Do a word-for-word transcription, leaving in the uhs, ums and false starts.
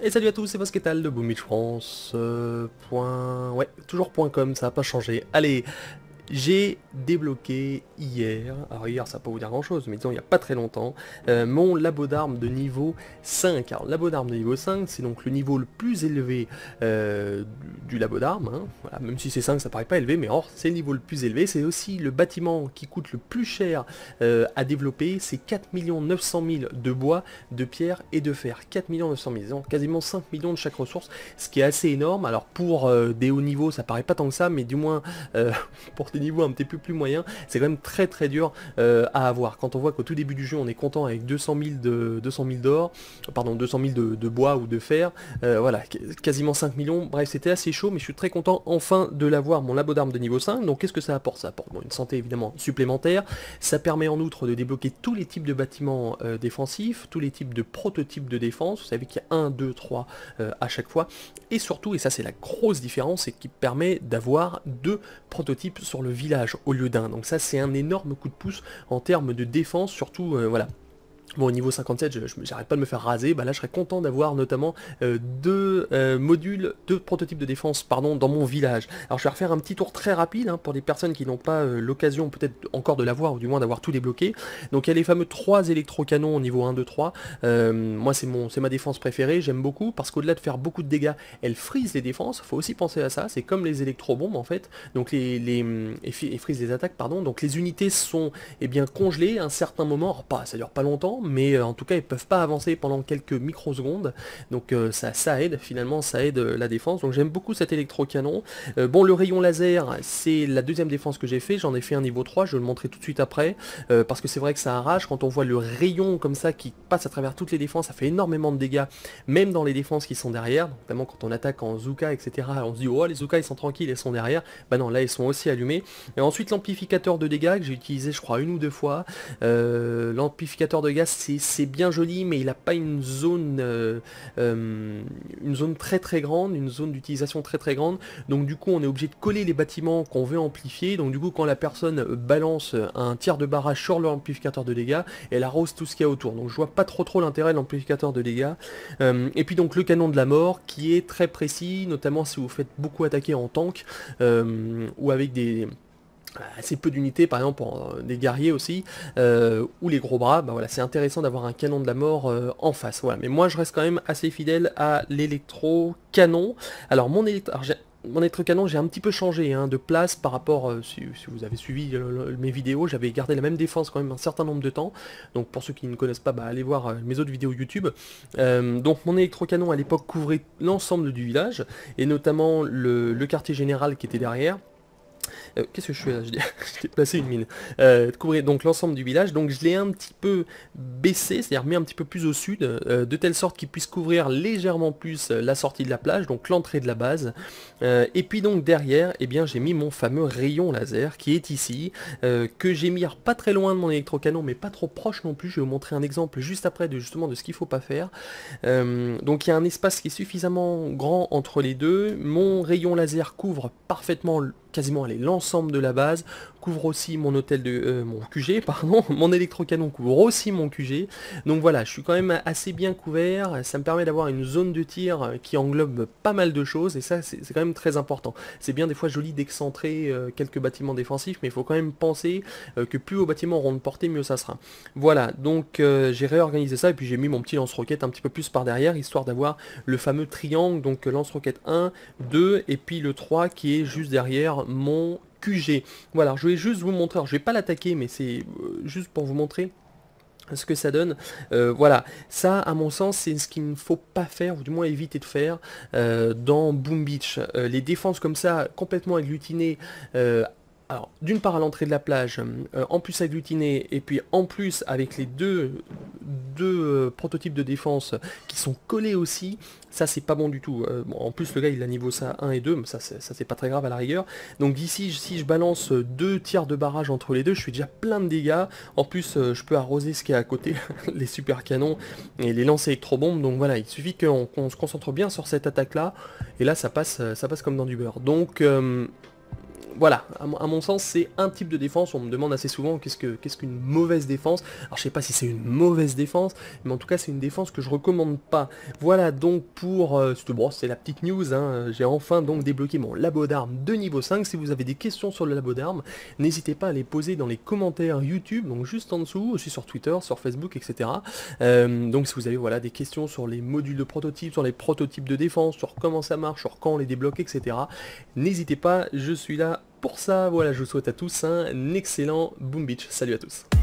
Et salut à tous, c'est Basketal de Boom Beach France. Euh, point... Ouais, toujours point .com, ça n'a pas changé. Allez, j'ai débloqué hier, alors hier ça va pas vous dire grand chose, mais disons il n'y a pas très longtemps, euh, mon labo d'armes de niveau cinq. Alors le labo d'armes de niveau cinq, c'est donc le niveau le plus élevé euh, du, du labo d'armes, hein. Voilà, même si c'est cinq ça paraît pas élevé, mais or c'est le niveau le plus élevé, c'est aussi le bâtiment qui coûte le plus cher euh, à développer, c'est quatre millions neuf cent mille de bois, de pierre et de fer, quatre millions neuf cent mille, donc quasiment cinq millions de chaque ressource, ce qui est assez énorme. Alors pour euh, des hauts niveaux ça paraît pas tant que ça, mais du moins euh, pour des niveaux un petit peu plus moyens, c'est quand même très très dur euh, à avoir. Quand on voit qu'au tout début du jeu on est content avec deux cent mille de deux cent mille d'or, pardon deux cent mille de, de bois ou de fer, euh, voilà, quasiment cinq millions, bref c'était assez chaud, mais je suis très content enfin de l'avoir, mon labo d'armes de niveau cinq. Donc qu'est-ce que ça apporte? Ça apporte bon, une santé évidemment supplémentaire, ça permet en outre de débloquer tous les types de bâtiments euh, défensifs, tous les types de prototypes de défense, vous savez qu'il y a un, deux, trois euh, à chaque fois, et surtout, et ça c'est la grosse différence, c'est qu'il permet d'avoir deux prototypes sur le village au lieu d'un. Donc ça c'est un énorme coup de pouce en termes de défense, surtout euh, voilà. Bon, au niveau cinquante-sept, je j'arrête pas de me faire raser, bah là je serais content d'avoir notamment euh, deux euh, modules, deux prototypes de défense, pardon, dans mon village. Alors je vais refaire un petit tour très rapide, hein, pour les personnes qui n'ont pas euh, l'occasion peut-être encore de l'avoir, ou du moins d'avoir tout débloqué. Donc il y a les fameux trois électrocanons au niveau un, deux, trois, euh, moi c'est mon, c'est ma défense préférée, j'aime beaucoup, parce qu'au-delà de faire beaucoup de dégâts, elle frise les défenses, faut aussi penser à ça, c'est comme les électrobombes en fait, donc les, les et, et frise les attaques, pardon, donc les unités sont eh bien congelées à un certain moment, alors pas, ça dure pas longtemps, mais euh, en tout cas ils peuvent pas avancer pendant quelques microsecondes, donc euh, ça, ça aide, finalement ça aide euh, la défense, donc j'aime beaucoup cet électrocanon. Euh, bon, le rayon laser, c'est la deuxième défense que j'ai fait, j'en ai fait un niveau trois, je vais le montrer tout de suite après, euh, parce que c'est vrai que ça arrache, quand on voit le rayon comme ça qui passe à travers toutes les défenses, ça fait énormément de dégâts, même dans les défenses qui sont derrière, notamment quand on attaque en Zuka, et cetera, on se dit oh les Zuka ils sont tranquilles, ils sont derrière, bah non, là ils sont aussi allumés. Et ensuite l'amplificateur de dégâts que j'ai utilisé je crois une ou deux fois, euh, l'amplificateur de gaz c'est bien joli, mais il n'a pas une zone euh, euh, une zone très très grande, une zone d'utilisation très très grande, donc du coup on est obligé de coller les bâtiments qu'on veut amplifier, donc du coup quand la personne balance un tir de barrage sur l'amplificateur de dégâts, elle arrose tout ce qu'il y a autour, donc je vois pas trop trop l'intérêt de l'amplificateur de dégâts. Euh, et puis donc le canon de la mort qui est très précis, notamment si vous faites beaucoup attaquer en tank, euh, ou avec des assez peu d'unités, par exemple pour euh, des guerriers aussi, euh, ou les gros bras, bah voilà, c'est intéressant d'avoir un canon de la mort euh, en face, voilà. Mais moi je reste quand même assez fidèle à l'électro-canon. Alors mon électro... Alors, mon électrocanon, j'ai un petit peu changé hein, de place par rapport, euh, si, si vous avez suivi euh, mes vidéos, j'avais gardé la même défense quand même un certain nombre de temps, donc pour ceux qui ne connaissent pas, bah, allez voir euh, mes autres vidéos YouTube. Euh, donc mon électrocanon à l'époque couvrait l'ensemble du village, et notamment le, le quartier général qui était derrière. Euh, Qu'est-ce que je fais là? Je t'ai placé une mine. Euh, de couvrir donc l'ensemble du village, donc je l'ai un petit peu baissé, c'est-à-dire mis un petit peu plus au sud, euh, de telle sorte qu'il puisse couvrir légèrement plus euh, la sortie de la plage, donc l'entrée de la base. Euh, et puis donc derrière, eh bien j'ai mis mon fameux rayon laser qui est ici, euh, que j'ai mis pas très loin de mon électrocanon, mais pas trop proche non plus. Je vais vous montrer un exemple juste après de justement de ce qu'il faut pas faire. Euh, donc il y a un espace qui est suffisamment grand entre les deux. Mon rayon laser couvre parfaitement quasiment allez, l'ensemble de la base, couvre aussi mon hôtel de euh, mon Q G, pardon, mon électrocanon couvre aussi mon Q G, donc voilà, je suis quand même assez bien couvert, ça me permet d'avoir une zone de tir qui englobe pas mal de choses, et ça c'est quand même très important. C'est bien des fois joli d'excentrer euh, quelques bâtiments défensifs, mais il faut quand même penser euh, que plus vos bâtiments auront de portée, mieux ça sera. Voilà, donc euh, j'ai réorganisé ça, et puis j'ai mis mon petit lance-roquette un petit peu plus par derrière, histoire d'avoir le fameux triangle, donc lance-roquette un, deux, et puis le trois qui est juste derrière mon Q G. Voilà, je vais juste vous montrer, alors je vais pas l'attaquer, mais c'est euh, juste pour vous montrer ce que ça donne. Euh, voilà, ça à mon sens c'est ce qu'il ne faut pas faire, ou du moins éviter de faire euh, dans Boom Beach. Euh, les défenses comme ça, complètement agglutinées, euh, alors d'une part à l'entrée de la plage, euh, en plus agglutinées, et puis en plus avec les deux, deux euh, prototypes de défense qui sont collés aussi, ça c'est pas bon du tout. Euh, bon, en plus le gars il a niveau ça un et deux, mais ça c'est pas très grave à la rigueur. Donc d'ici si je balance deux tirs de barrage entre les deux, je fais déjà plein de dégâts. En plus euh, je peux arroser ce qui est à côté, les super canons et les lances électrobombes. Donc voilà, il suffit qu'on qu'on se concentre bien sur cette attaque là, et là ça passe, ça passe comme dans du beurre. Donc euh, voilà, à mon, à mon sens, c'est un type de défense. On me demande assez souvent qu'est-ce que qu'est-ce qu'une mauvaise défense. Alors je sais pas si c'est une mauvaise défense, mais en tout cas c'est une défense que je recommande pas. Voilà donc pour... Euh, c'est bon, c'est la petite news, hein. J'ai enfin donc débloqué mon labo d'armes de niveau cinq. Si vous avez des questions sur le labo d'armes, n'hésitez pas à les poser dans les commentaires YouTube, donc juste en dessous, aussi sur Twitter, sur Facebook, et cetera. Euh, donc si vous avez voilà, des questions sur les modules de prototypes, sur les prototypes de défense, sur comment ça marche, sur quand on les débloque, et cetera. N'hésitez pas, je suis là pour ça. Voilà, je vous souhaite à tous un excellent Boom Beach. Salut à tous.